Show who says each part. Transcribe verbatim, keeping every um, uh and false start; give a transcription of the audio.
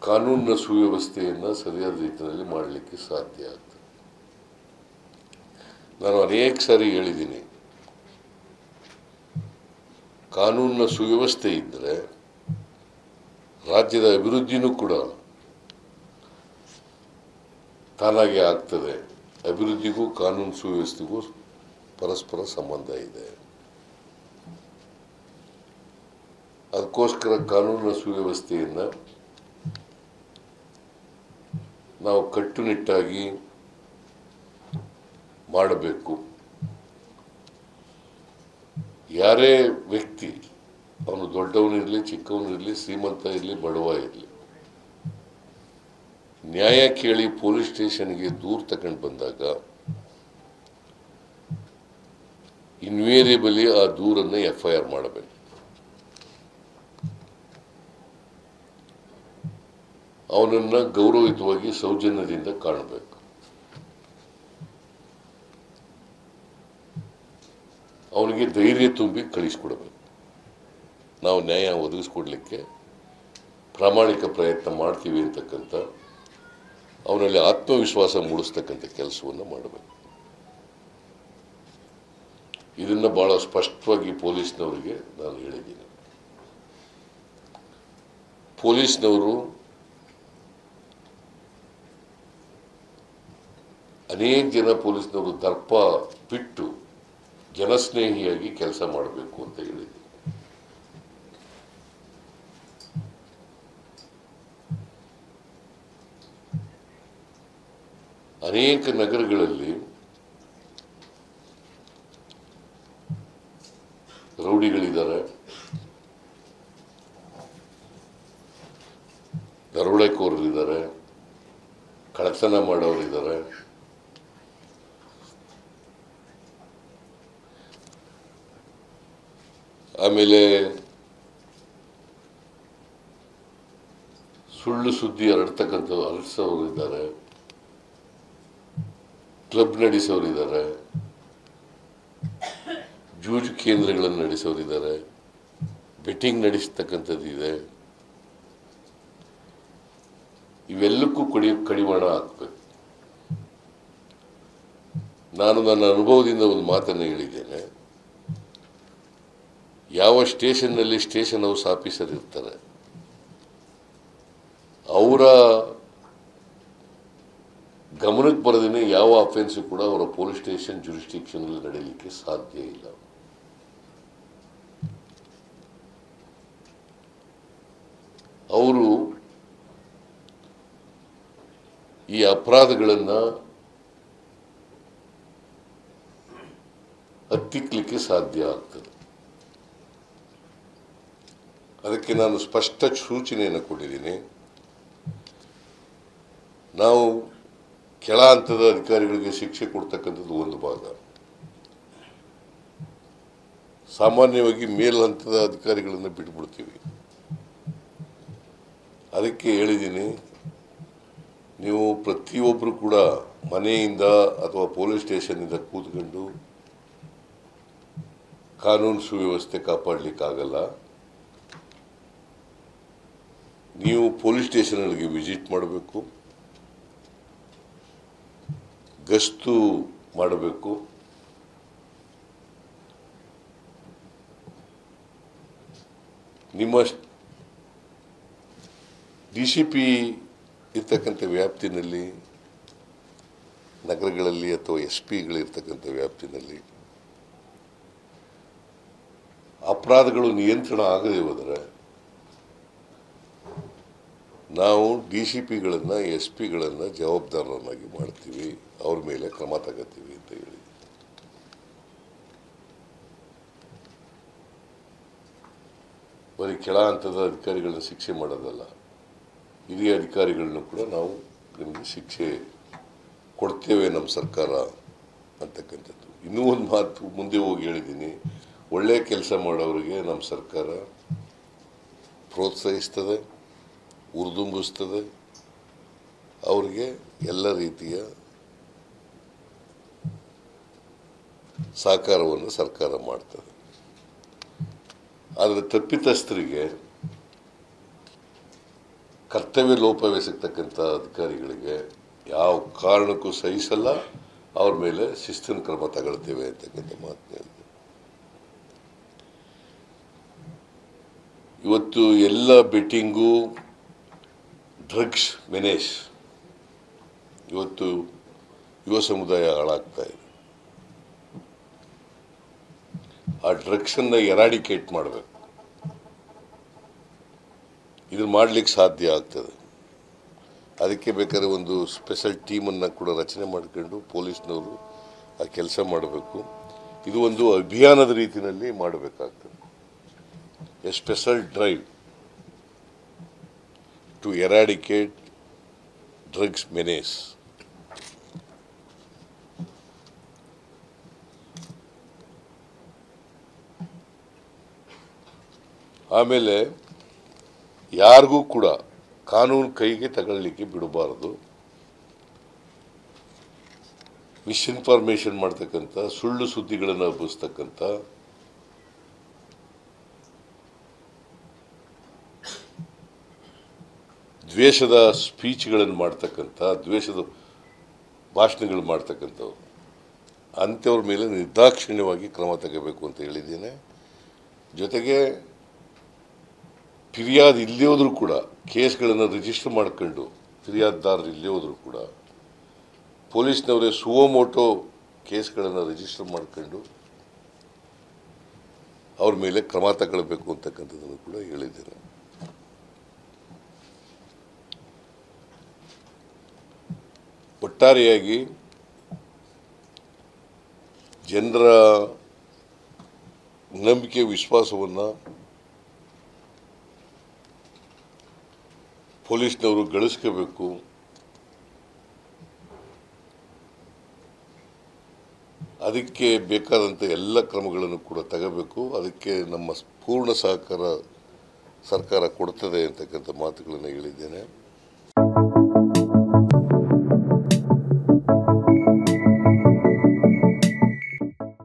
Speaker 1: ಕಾನೂನಿನ ಸುವ್ಯವಸ್ಥೆಯನ್ನು ಸರಿಯಾದ ರೀತಿಯಲ್ಲಿ ಮಾಡಲಿಕ್ಕೆ ಸಾಧ್ಯ ಆಗ್ತದೆ. ನಾನು ಅನೇಕ ಸಾರಿ ಹೇಳಿದ್ದೀನಿ, ಕಾನೂನಿನ ಸುವ್ಯವಸ್ಥೆ ಇದ್ದರೆ ರಾಜ್ಯದ ಅಭಿವೃದ್ಧಿನೂ ಕೂಡ ತಾನಾಗೆ ಆಗ್ತದೆ. ಅಭಿವೃದ್ಧಿಗೂ ಕಾನೂನು ಸುವ್ಯವಸ್ಥೆಗೂ ಪರಸ್ಪರ ಸಂಬಂಧ ಇದೆ. ಅದಕ್ಕೋಸ್ಕರ ಕಾನೂನಿನ ಸುವ್ಯವಸ್ಥೆಯನ್ನು ನಾವು ಕಟ್ಟುನಿಟ್ಟಾಗಿ ಮಾಡಬೇಕು. ಯಾರೇ ವ್ಯಕ್ತಿ, ಅವನು ದೊಡ್ಡವನಿರಲಿ, ಚಿಕ್ಕವನಿರಲಿ, ಶ್ರೀಮಂತ ಇರಲಿ, ಬಡವ ಇರಲಿ, ನ್ಯಾಯ ಕೇಳಿ ಪೊಲೀಸ್ ಸ್ಟೇಷನ್ಗೆ ದೂರು ತಗೊಂಡು ಬಂದಾಗ ಇನ್ವೇರಿಯಬಲಿ ಆ ದೂರನ್ನು ಎಫ್ ಐ ಆರ್ ಮಾಡಬೇಕು. ಅವನನ್ನು ಗೌರವಯುತವಾಗಿ ಸೌಜನ್ಯದಿಂದ ಕಾಣಬೇಕು. ಅವನಿಗೆ ಧೈರ್ಯ ತುಂಬಿ ಕಳಿಸ್ಕೊಡ್ಬೇಕು. ನಾವು ನ್ಯಾಯ ಒದಗಿಸ್ಕೊಡ್ಲಿಕ್ಕೆ ಪ್ರಾಮಾಣಿಕ ಪ್ರಯತ್ನ ಮಾಡ್ತೀವಿ ಅಂತಕ್ಕಂಥ ಅವನಲ್ಲಿ ಆತ್ಮವಿಶ್ವಾಸ ಮೂಡಿಸ್ತಕ್ಕಂಥ ಕೆಲಸವನ್ನು ಮಾಡಬೇಕು. ಇದನ್ನು ಬಹಳ ಸ್ಪಷ್ಟವಾಗಿ ಪೊಲೀಸ್ನವರಿಗೆ ನಾನು ಹೇಳಿದ್ದೀನಿ. ಪೊಲೀಸ್ನವರು ಅನೇಕ ಜನ ಪೊಲೀಸ್ನವರು ದರ್ಪ ಬಿಟ್ಟು ಜನಸ್ನೇಹಿಯಾಗಿ ಕೆಲಸ ಮಾಡಬೇಕು ಅಂತ ಹೇಳಿದ್ದೀನಿ. ಅನೇಕ ನಗರಗಳಲ್ಲಿ ರೌಡಿಗಳಿದ್ದಾರೆ, ದರೋಡೆಕೋರರಿದ್ದಾರೆ, ಕಳ್ಳತನ ಮಾಡೋರಿದ್ದಾರೆ, ಆಮೇಲೆ ಸುಳ್ಳು ಸುದ್ದಿ ಹರಡ್ತಕ್ಕಂಥ ಹರಡಿಸೋರು ಇದ್ದಾರೆ, ಕ್ಲಬ್ ನಡೆಸೋರಿದ್ದಾರೆ, ಜೂಜು ಕೇಂದ್ರಗಳನ್ನು ನಡೆಸೋರಿದ್ದಾರೆ, ಬೆಟ್ಟಿಂಗ್ ನಡೆಸ್ತಕ್ಕಂಥದ್ದಿದೆ. ಇವೆಲ್ಲಕ್ಕೂ ಕಡಿ ಕಡಿವಾಣ ಹಾಕಬೇಕು. ನಾನು ನನ್ನ ಅನುಭವದಿಂದ ಒಂದು ಮಾತನ್ನು ಹೇಳಿದ್ದೇನೆ. ಯಾವ ಸ್ಟೇಷನ್ನಲ್ಲಿ ಸ್ಟೇಷನ್ ಹೌಸ್ ಆಫೀಸರ್ ಇರ್ತಾರೆ, ಅವರ ಗಮನಕ್ಕೆ ಬರದೇನೆ ಯಾವ ಅಫೆನ್ಸ್ ಕೂಡ ಅವರ ಪೊಲೀಸ್ ಸ್ಟೇಷನ್ ಜುರಿಸ್ಟಿಕ್ಷನ್ನಲ್ಲಿ ನಡೆಯಲಿಕ್ಕೆ ಸಾಧ್ಯ ಇಲ್ಲ. ಅವರು ಈ ಅಪರಾಧಗಳನ್ನು ಹತ್ತಿಕ್ಕಲಿಕ್ಕೆ ಸಾಧ್ಯ ಆಗ್ತದೆ. ಅದಕ್ಕೆ ನಾನು ಸ್ಪಷ್ಟ ಸೂಚನೆಯನ್ನು ಕೊಟ್ಟಿದ್ದೀನಿ. ನಾವು ಕೆಳ ಹಂತದ ಅಧಿಕಾರಿಗಳಿಗೆ ಶಿಕ್ಷೆ ಕೊಡ್ತಕ್ಕಂಥದ್ದು ಒಂದು ಭಾಗ, ಸಾಮಾನ್ಯವಾಗಿ ಮೇಲ್ ಹಂತದ ಅಧಿಕಾರಿಗಳನ್ನು ಬಿಟ್ಬಿಡ್ತೀವಿ. ಅದಕ್ಕೆ ಹೇಳಿದ್ದೀನಿ, ನೀವು ಪ್ರತಿಯೊಬ್ಬರು ಕೂಡ ಮನೆಯಿಂದ ಅಥವಾ ಪೊಲೀಸ್ ಸ್ಟೇಷನ್ನಿಂದ ಕೂತ್ಕೊಂಡು ಕಾನೂನು ಸುವ್ಯವಸ್ಥೆ ಕಾಪಾಡಲಿಕ್ಕಾಗಲ್ಲ. ನೀವು ಪೊಲೀಸ್ ಸ್ಟೇಷನ್ಗಳಿಗೆ ವಿಸಿಟ್ ಮಾಡಬೇಕು, ಗಸ್ತು ಮಾಡಬೇಕು, ನಿಮ್ಮ ಡಿ ಸಿ ಪಿ ಇರ್ತಕ್ಕಂಥ ವ್ಯಾಪ್ತಿನಲ್ಲಿ, ನಗರಗಳಲ್ಲಿ ಅಥವಾ ಎಸ್ ಪಿಗಳಿರ್ತಕ್ಕಂಥ ವ್ಯಾಪ್ತಿನಲ್ಲಿ ಅಪರಾಧಗಳು ನಿಯಂತ್ರಣ ಆಗದೆ ಹೋದರೆ ನಾವು ಡಿ ಸಿ ಪಿಗಳನ್ನು ಎಸ್ ಪಿಗಳನ್ನು ಜವಾಬ್ದಾರರನ್ನಾಗಿ ಮಾಡ್ತೀವಿ, ಅವ್ರ ಮೇಲೆ ಕ್ರಮ ತಗೋತೀವಿ ಅಂತ ಹೇಳಿ. ಬರೀ ಕೆಳ ಹಂತದ ಅಧಿಕಾರಿಗಳನ್ನ ಶಿಕ್ಷೆ ಮಾಡೋದಲ್ಲ, ಹಿರಿಯ ಅಧಿಕಾರಿಗಳನ್ನ ಕೂಡ ನಾವು ನಿಮಗೆ ಶಿಕ್ಷೆ ಕೊಡ್ತೇವೆ ನಮ್ಮ ಸರ್ಕಾರ ಅಂತಕ್ಕಂಥದ್ದು. ಇನ್ನೂ ಒಂದು ಮಾತು ಮುಂದೆ ಹೋಗಿ ಹೇಳಿದ್ದೀನಿ, ಒಳ್ಳೆಯ ಕೆಲಸ ಮಾಡೋರಿಗೆ ನಮ್ಮ ಸರ್ಕಾರ ಪ್ರೋತ್ಸಾಹಿಸ್ತದೆ, ಉರ್ದುಂಬಿಸ್ತದೆ, ಅವರಿಗೆ ಎಲ್ಲ ರೀತಿಯ ಸಹಕಾರವನ್ನು ಸರ್ಕಾರ ಮಾಡ್ತದೆ. ಆದರೆ ತಪ್ಪಿತಸ್ಥರಿಗೆ ಕರ್ತವ್ಯ ಲೋಪವೆಸತಕ್ಕಂಥ ಅಧಿಕಾರಿಗಳಿಗೆ ಯಾವ ಕಾರಣಕ್ಕೂ ಸಹಿಸಲ್ಲ, ಅವ್ರ ಮೇಲೆ ಶಿಸ್ತಿನ ಕ್ರಮ ತಗೊಳ್ತೇವೆ ಅಂತಕ್ಕಂಥ ಮಾತನ್ನ ಹೇಳಿದೆ. ಇವತ್ತು ಎಲ್ಲ ಬೆಟ್ಟಿಂಗು, ಡ್ರಗ್ಸ್ ಮೆನೇಸ್ ಇವತ್ತು ಯುವ ಸಮುದಾಯ ಹಾಳಾಗ್ತಾ ಇದೆ. ಆ ಡ್ರಗ್ಸನ್ನು ಎರಾಡಿಕೇಟ್ ಮಾಡಬೇಕು. ಇದನ್ನು ಮಾಡಲಿಕ್ಕೆ ಸಾಧ್ಯ ಆಗ್ತದೆ. ಅದಕ್ಕೆ ಬೇಕಾದ್ರೆ ಒಂದು ಸ್ಪೆಷಲ್ ಟೀಮನ್ನು ಕೂಡ ರಚನೆ ಮಾಡಿಕೊಂಡು ಪೊಲೀಸ್ನವರು ಆ ಕೆಲಸ ಮಾಡಬೇಕು. ಇದು ಒಂದು ಅಭಿಯಾನದ ರೀತಿಯಲ್ಲಿ ಮಾಡಬೇಕಾಗ್ತದೆ. A special drive to eradicate drugs menace. ಆಮೇಲೆ ಯಾರಿಗೂ ಕೂಡ ಕಾನೂನು ಕೈಗೆ ತಗೊಳ್ಳಿಕ್ಕೆ ಬಿಡಬಾರದು. ಮಿಸ್ಇನ್ಫಾರ್ಮೇಷನ್ ಮಾಡ್ತಕ್ಕಂಥ, ಸುಳ್ಳು ಸುದ್ದಿಗಳನ್ನು ಹಬ್ಬಿಸ್ತಕ್ಕಂಥ, ದ್ವೇಷದ ಸ್ಪೀಚ್ಗಳನ್ನು ಮಾಡ್ತಕ್ಕಂಥ, ದ್ವೇಷದ ಭಾಷಣಗಳು ಮಾಡ್ತಕ್ಕಂಥವ್ರು ಅಂಥವ್ರ ಮೇಲೆ ನಿರ್ದಾಕ್ಷಿಣ್ಯವಾಗಿ ಕ್ರಮ ತಗೋಬೇಕು ಅಂತ ಹೇಳಿದ್ದೇನೆ. ಜೊತೆಗೆ ಫಿರ್ಯಾದು ಇಲ್ಲೇ ಹೋದರೂ ಕೂಡ ಕೇಸ್ಗಳನ್ನು ರಿಜಿಸ್ಟರ್ ಮಾಡ್ಕೊಂಡು ಫಿರ್ಯಾದುದಾರರು ಇಲ್ಲೇ ಹೋದರೂ ಕೂಡ ಪೊಲೀಸ್ನವರೇ ಸುವೋಮೋಟೋ ಕೇಸ್ಗಳನ್ನು ರಿಜಿಸ್ಟರ್ ಮಾಡ್ಕೊಂಡು ಅವ್ರ ಮೇಲೆ ಕ್ರಮ ತಗೊಳ್ಬೇಕು ಅಂತಕ್ಕಂಥದ್ದನ್ನು ಕೂಡ ಹೇಳಿದ್ದೇನೆ. ಒಟ್ಟಾರೆಯಾಗಿ ಜನರ ನಂಬಿಕೆ ವಿಶ್ವಾಸವನ್ನು ಪೊಲೀಸ್ನವರು ಗಳಿಸ್ಕೋಬೇಕು. ಅದಕ್ಕೆ ಬೇಕಾದಂಥ ಎಲ್ಲ ಕ್ರಮಗಳನ್ನು ಕೂಡ ತಗೋಬೇಕು. ಅದಕ್ಕೆ ನಮ್ಮ ಪೂರ್ಣ ಸಹಕಾರ ಸರ್ಕಾರ ಕೊಡ್ತದೆ ಅಂತಕ್ಕಂಥ ಮಾತುಗಳನ್ನು ಹೇಳಿದ್ದೇನೆ.